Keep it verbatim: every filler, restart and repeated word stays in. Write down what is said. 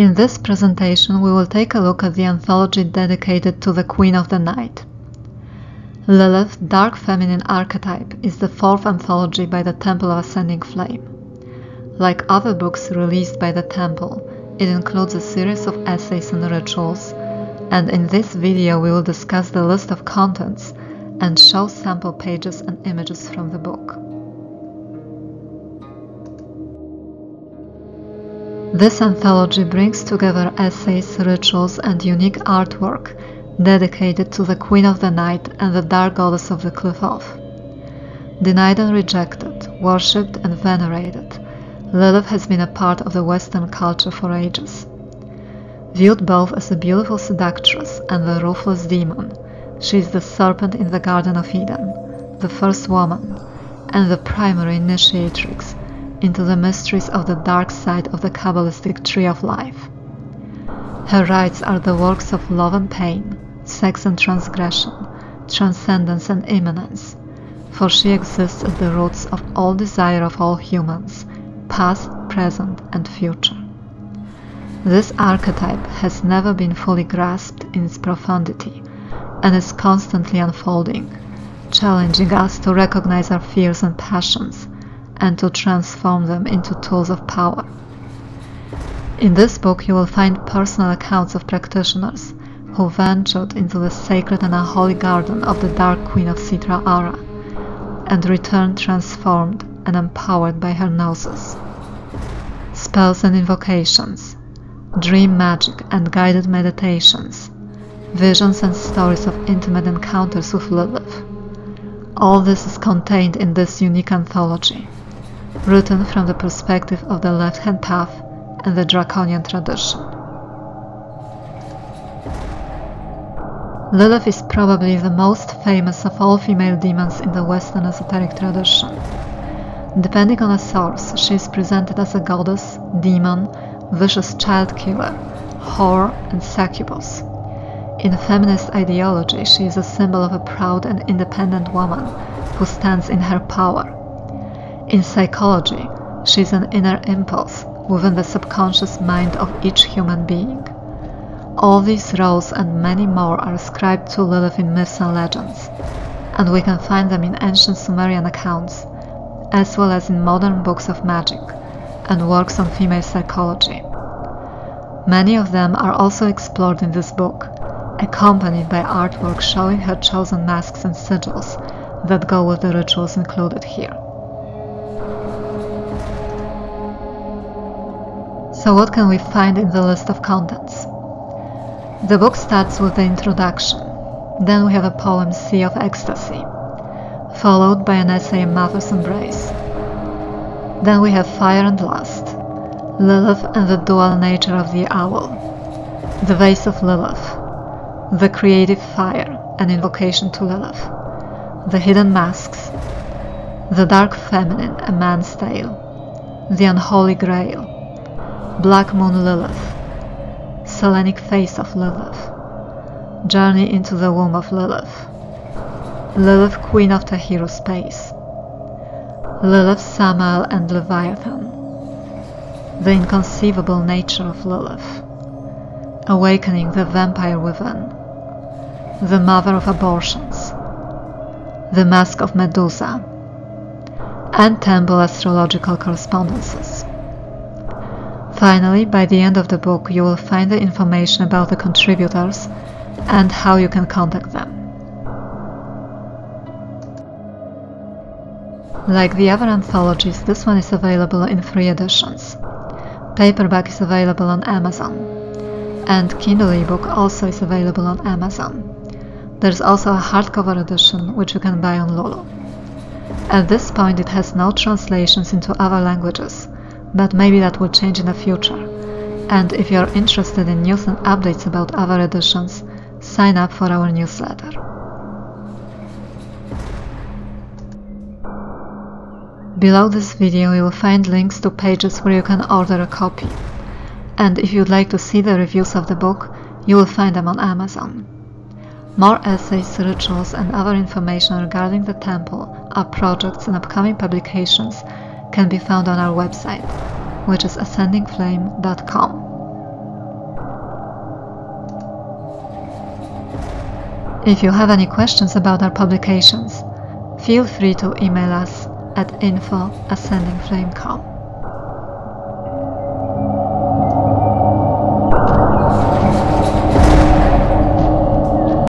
In this presentation, we will take a look at the anthology dedicated to the Queen of the Night. Lilith, Dark Feminine Archetype is the fourth anthology by the Temple of Ascending Flame. Like other books released by the Temple, it includes a series of essays and rituals, and in this video we will discuss the list of contents and show sample pages and images from the book. This anthology brings together essays, rituals, and unique artwork dedicated to the Queen of the Night and the Dark Goddess of the Qliphoth. Denied and rejected, worshipped and venerated, Lilith has been a part of the Western culture for ages. Viewed both as a beautiful seductress and the ruthless demon, she is the serpent in the Garden of Eden, the first woman, and the primary initiatrix into the mysteries of the dark side of the Qabalistic Tree of Life. Her rites are the works of love and pain, sex and transgression, transcendence and immanence, for she exists at the roots of all desire of all humans, past, present, and future. This archetype has never been fully grasped in its profundity and is constantly unfolding, challenging us to recognize our fears and passions and to transform them into tools of power. In this book you will find personal accounts of practitioners who ventured into the sacred and unholy garden of the Dark Queen of Sitra Ara and returned transformed and empowered by her gnosis. Spells and invocations, dream magic and guided meditations, visions and stories of intimate encounters with Lilith. All this is contained in this unique anthology, written from the perspective of the left-hand path and the draconian tradition. Lilith is probably the most famous of all female demons in the Western esoteric tradition. Depending on a source, she is presented as a goddess, demon, vicious child killer, whore, and succubus. In feminist ideology, she is a symbol of a proud and independent woman who stands in her power. In psychology, she is an inner impulse within the subconscious mind of each human being. All these roles and many more are ascribed to Lilith in myths and legends, and we can find them in ancient Sumerian accounts, as well as in modern books of magic and works on female psychology. Many of them are also explored in this book, accompanied by artwork showing her chosen masks and sigils that go with the rituals included here. So what can we find in the list of contents? The book starts with the introduction. Then we have a poem Sea of Ecstasy, followed by an essay Mother's Embrace. Then we have Fire and Lust, Lilith and the dual nature of the owl, the Vase of Lilith, the Creative Fire, an invocation to Lilith, the Hidden Masks, the Dark Feminine, a Man's Tale, the Unholy Grail, Black Moon Lilith, Selenic Face of Lilith, Journey into the Womb of Lilith, Lilith Queen of Tahiru Space, Lilith Samael and Leviathan, the Inconceivable Nature of Lilith, Awakening the Vampire Within, the Mother of Abortions, the Mask of Medusa, and Temple Astrological Correspondences. Finally, by the end of the book, you will find the information about the contributors and how you can contact them. Like the other anthologies, this one is available in three editions. Paperback is available on Amazon, and Kindle ebook also is available on Amazon. There's also a hardcover edition which you can buy on Lulu. At this point it has no translations into other languages, but maybe that will change in the future. And if you are interested in news and updates about other editions, sign up for our newsletter. Below this video you will find links to pages where you can order a copy. And if you'd like to see the reviews of the book, you will find them on Amazon. More essays, rituals, and other information regarding the temple, our projects and upcoming publications can be found on our website, which is ascending flame dot com. If you have any questions about our publications, feel free to email us at info at ascending flame dot com.